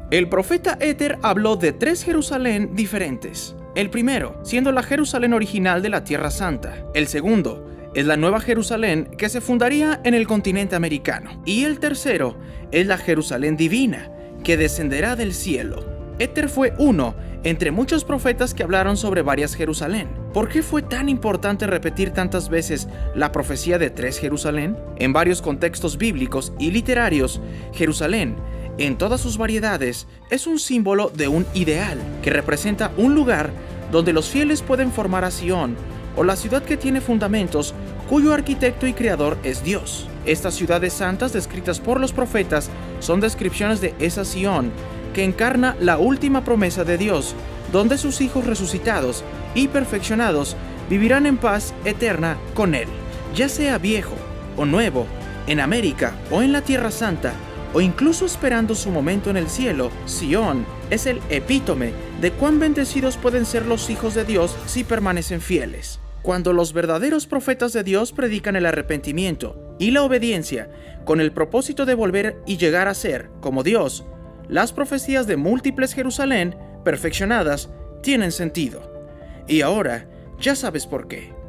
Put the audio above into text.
El profeta Éter habló de 3 Jerusalén diferentes. El primero, siendo la Jerusalén original de la Tierra Santa. El segundo, es la Nueva Jerusalén que se fundaría en el continente americano. Y el tercero, es la Jerusalén divina, que descenderá del cielo. Éter fue uno entre muchos profetas que hablaron sobre varias Jerusalén. ¿Por qué fue tan importante repetir tantas veces la profecía de 3 Jerusalén? En varios contextos bíblicos y literarios, Jerusalén, en todas sus variedades, es un símbolo de un ideal, que representa un lugar donde los fieles pueden formar a Sión, o la ciudad que tiene fundamentos, cuyo arquitecto y creador es Dios. Estas ciudades santas descritas por los profetas son descripciones de esa Sión, que encarna la última promesa de Dios, donde sus hijos resucitados y perfeccionados vivirán en paz eterna con Él. Ya sea viejo o nuevo, en América o en la Tierra Santa, o incluso esperando su momento en el cielo, Sión es el epítome de cuán bendecidos pueden ser los hijos de Dios si permanecen fieles. Cuando los verdaderos profetas de Dios predican el arrepentimiento y la obediencia con el propósito de volver y llegar a ser como Dios, las profecías de múltiples Jerusalén perfeccionadas tienen sentido. Y ahora ya sabes por qué.